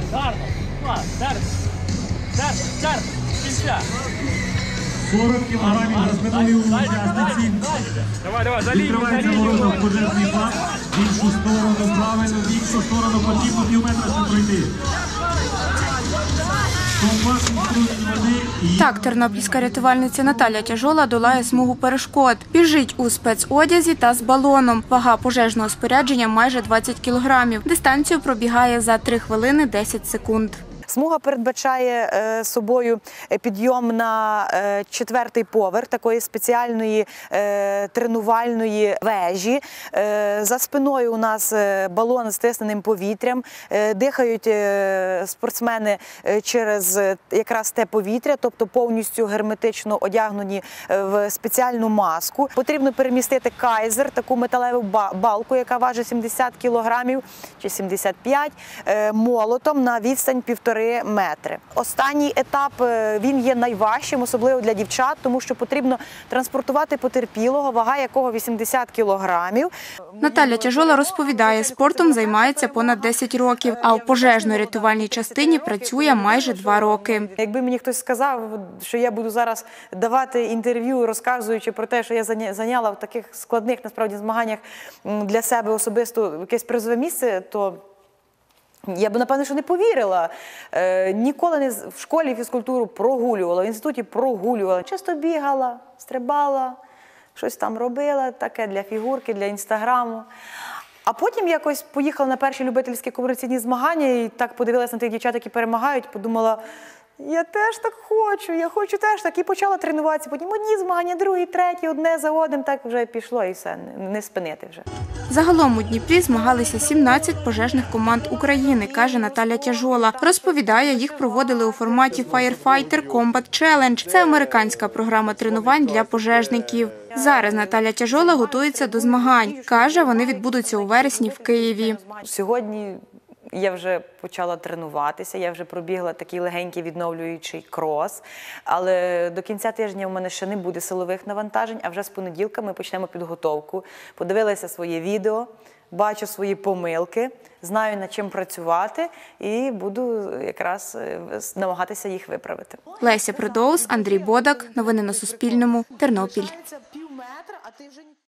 Гарно. Клас. Серце. Кінця. 40 кілограмів розминули у учасниці. Відкривається воротом в пожежний бак. В іншу сторону правильно, в іншу сторону потрібно півметра ще пройти. Так, тернопільська рятувальниця Наталя Тяжола долає смугу перешкод. Біжить у спецодязі та з балоном. Вага пожежного спорядження майже 20 кілограмів. Дистанцію пробігає за 3 хвилини 10 секунд. Смуга передбачає собою підйом на 4-й поверх такої спеціальної тренувальної вежі. За спиною у нас балон з стисненим повітрям. Дихають спортсмени через якраз те повітря, тобто повністю герметично одягнені в спеціальну маску. Потрібно перемістити кайзер, таку металеву балку, яка важить 70 кілограмів чи 75, молотом на відстань 1,5 метри. Останній етап, він є найважчим, особливо для дівчат, тому що потрібно транспортувати потерпілого, вага якого 80 кілограмів. Наталя Тяжола розповідає, спортом займається понад 10 років, а в пожежно-рятувальній частині працює майже 2 роки. Якби мені хтось сказав, що я буду зараз давати інтерв'ю, розказуючи про те, що я зайняла в таких складних, насправді, змаганнях для себе особисто якесь призове місце, то я б, напевно, що не повірила. Ніколи не в школі фізкультуру прогулювала, в інституті прогулювала. Часто бігала, стрибала, щось там робила, таке для фігурки, для інстаграму. А потім якось поїхала на перші любительські комерційні змагання і так подивилася на тих дівчат, які перемагають, подумала, я теж так хочу, я хочу теж так. І почала тренуватися. Потім одні змагання, другі, треті, одне за одним, так вже пішло і все, не спинити вже. Загалом у Дніпрі змагалися 17 пожежних команд України, каже Наталя Тяжола. Розповідає, їх проводили у форматі Firefighter Combat Challenge. Це американська програма тренувань для пожежників. Зараз Наталя Тяжола готується до змагань. Каже, вони відбудуться у вересні в Києві. Сьогодні я вже почала тренуватися, я вже пробігла такий легенький відновлюючий крос, але до кінця тижня у мене ще не буде силових навантажень, а вже з понеділка ми почнемо підготовку. Подивилася своє відео, бачу свої помилки, знаю, над чим працювати і буду якраз намагатися їх виправити. Леся Придоус, Андрій Бодак. Новини на Суспільному. Тернопіль.